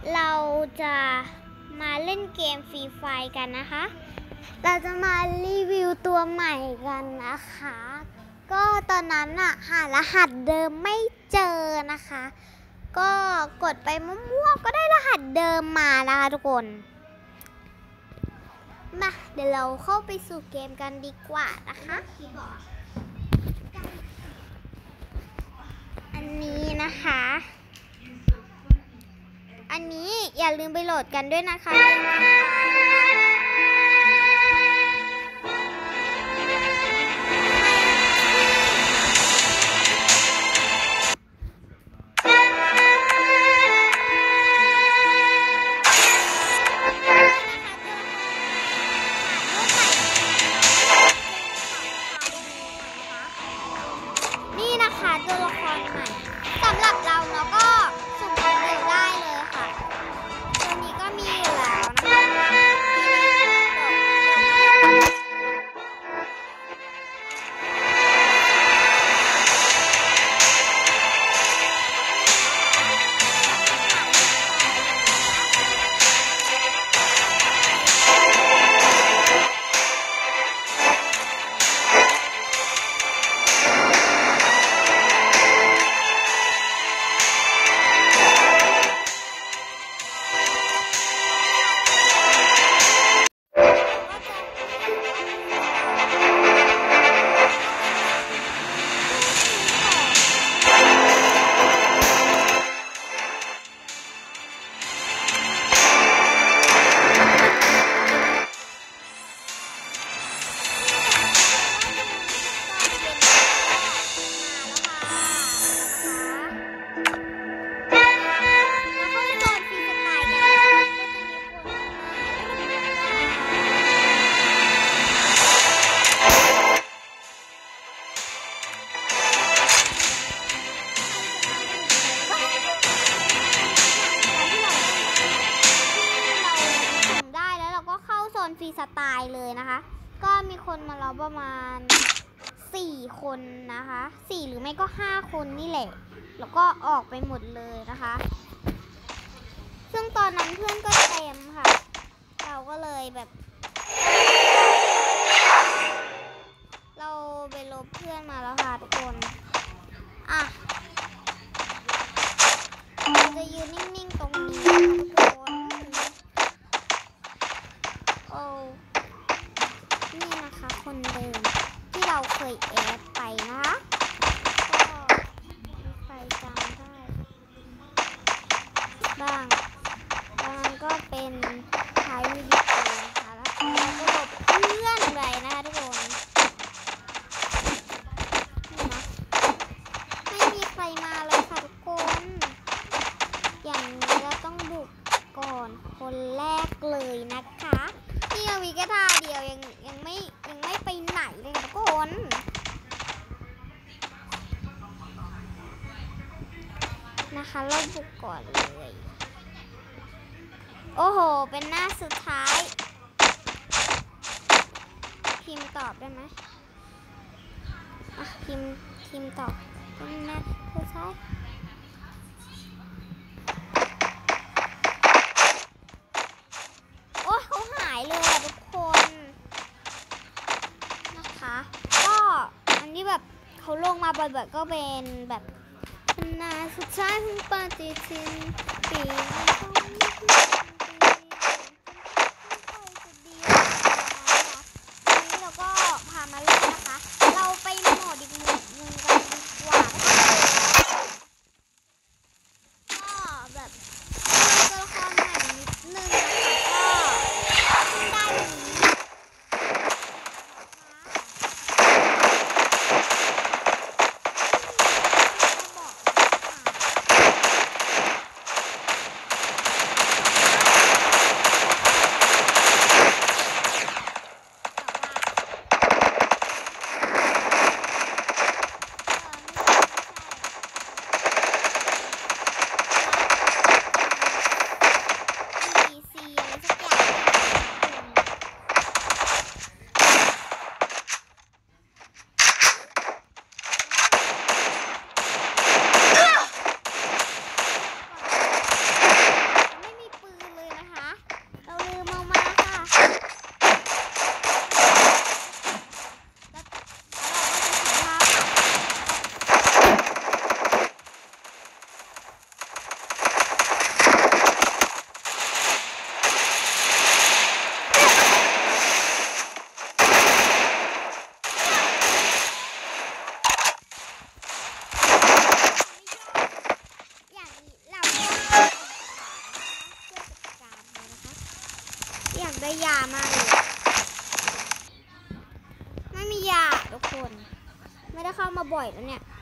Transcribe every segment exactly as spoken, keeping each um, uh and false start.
เราจะมาเล่นเกมฟรีไฟกันนะคะเราจะมารีวิวตัวใหม่กันนะคะก็ตอนนั้นอะหารหัสเดิมไม่เจอนะคะก็กดไปมั่วๆก็ได้รหัสเดิมมานะคะทุกคนมาเดี๋ยวเราเข้าไปสู่เกมกันดีกว่านะคะอันนี้นะคะอันนี้อย่าลืมไปโหลดกันด้วยนะคะนี่นะคะตัวละครใหม่สำหรับเราเนาะก็สุ่มเร็วได้เลยค่ะตัวนี้ก็มีอยู่แล้วนะคะฟรีสไตล์เลยนะคะก็มีคนมาเราประมาณสี่คนนะคะสี่หรือไม่ก็ห้าคนนี่แหละแล้วก็ออกไปหมดเลยนะคะซึ่งตอนนั้นเพื่อนก็เต็มค่ะเราก็เลยแบบเราไปลบเพื่อนมาแล้วค่ะทุกคนอ่ะเราจะยืนนิ่งๆตรงนี้ทุกคนโอ้นี่นะคะคนเดิมที่เราเคยแอดไปนะคะก็มีใครจำได้บ้างตอนนั้นก็เป็นท้ายวิดีโอนะคะแล้วเราก็ลบเพื่อนไปนะคะทุกคนนี่นะไม่มีใครมาเลยค่ะทุกคนอย่างนี้เราต้องบุกก่อนคนแรกเลยนะคะนี่ยังมีแค่ท่าเดียวยังยังไม่ยังไม่ไปไหนเลยทุกคนนะคะเราบุกก่อนเลยโอ้โหเป็นหน้าสุดท้ายพิมพ์ตอบได้ไหมอ่ะพิมพ์พิมพ์ตอบเป็นหน้าสุดท้ายโอ้เขาหายเลยอะทุกคนนะคะก็อันที่แบบเขาลงมาบ่อยๆก็เป็นแบบนาสุดท้ายของปฏิทินปีนี้เราก็พามาเล่นนะคะเราไปโหมดอีกโหมดหนึ่งกันดีกว่าก็แบบตัวละครใหม่นิดนึงนะคะก็ได้ยามากเลยไม่มียาทุกคนไม่ได้เข้ามาบ่อยแล้วเนี่ย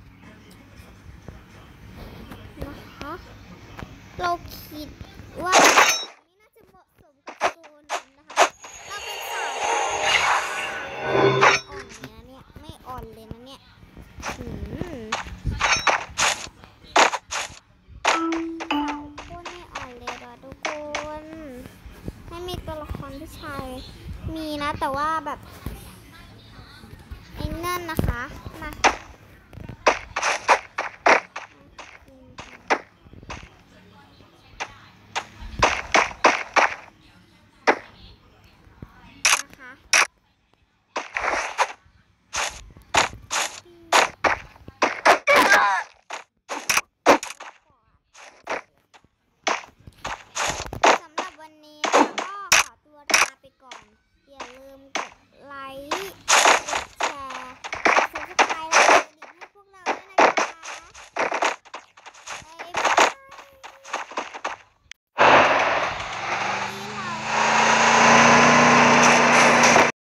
นะคะเราคิดว่านี่น่าจะเหมาะสมกับโซนนั้นนะคะเราเป็นสาวอ่อนเนี่ยเนี่ยไม่อ่อนเลยนะเนี่ยหืมสาวโคตรไม่อ่อนเลยอะทุกคนไม่มีตัวละครผู้ชายมีนะแต่ว่าแบบไอ้นั่นนะคะมา